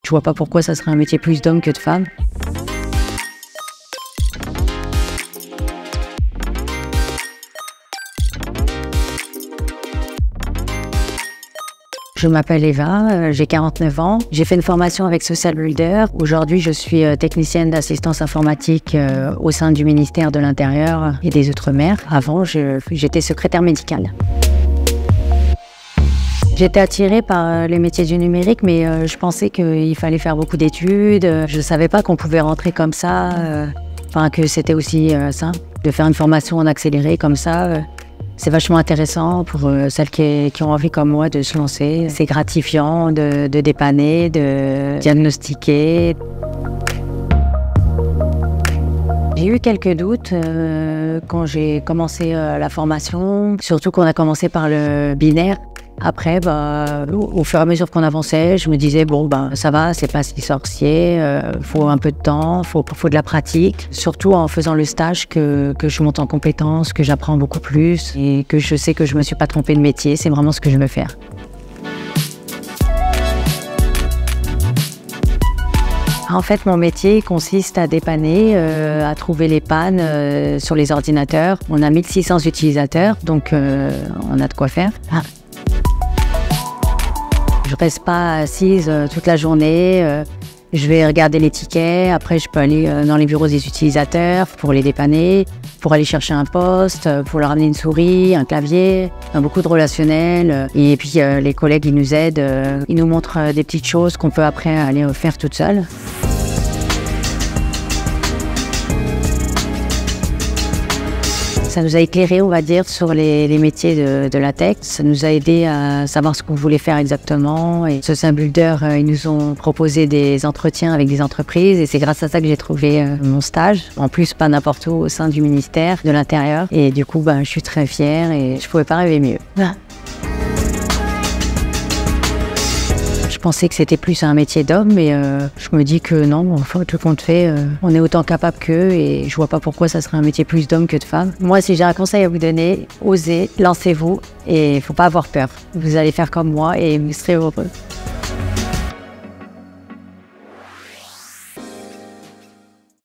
Je vois pas pourquoi ça serait un métier plus d'hommes que de femmes. Je m'appelle Eva, j'ai 49 ans. J'ai fait une formation avec Social Builder. Aujourd'hui, je suis technicienne d'assistance informatique au sein du ministère de l'Intérieur et des Outre-mer. Avant, j'étais secrétaire médicale. J'étais attirée par les métiers du numérique, mais je pensais qu'il fallait faire beaucoup d'études. Je ne savais pas qu'on pouvait rentrer comme ça, que c'était aussi simple de faire une formation en accéléré comme ça. C'est vachement intéressant pour celles qui ont envie comme moi de se lancer. C'est gratifiant de dépanner, de diagnostiquer. J'ai eu quelques doutes quand j'ai commencé la formation, surtout qu'on a commencé par le binaire. Après, au fur et à mesure qu'on avançait, je me disais, bon, ça va, c'est pas si sorcier, faut un peu de temps, faut de la pratique. Surtout en faisant le stage que je monte en compétences, que j'apprends beaucoup plus et que je sais que je me suis pas trompée de métier, c'est vraiment ce que je veux faire. En fait, mon métier consiste à dépanner, à trouver les pannes sur les ordinateurs. On a 1600 utilisateurs, donc on a de quoi faire. Je reste pas assise toute la journée, je vais regarder les tickets, après je peux aller dans les bureaux des utilisateurs pour les dépanner, pour aller chercher un poste, pour leur amener une souris, un clavier, beaucoup de relationnel. Et puis les collègues ils nous aident, ils nous montrent des petites choses qu'on peut après aller faire toute seule. Ça nous a éclairé, on va dire, sur les métiers de la tech. Ça nous a aidé à savoir ce qu'on voulait faire exactement. Et Social Builder, ils nous ont proposé des entretiens avec des entreprises et c'est grâce à ça que j'ai trouvé mon stage. En plus, pas n'importe où, au sein du ministère de l'Intérieur. Et du coup, je suis très fière et je pouvais pas rêver mieux. Je pensais que c'était plus un métier d'homme, mais je me dis que non, enfin, tout compte fait, on est autant capable qu'eux et je vois pas pourquoi ça serait un métier plus d'homme que de femme. Moi, si j'ai un conseil à vous donner, osez, lancez-vous et il faut pas avoir peur. Vous allez faire comme moi et vous serez heureux.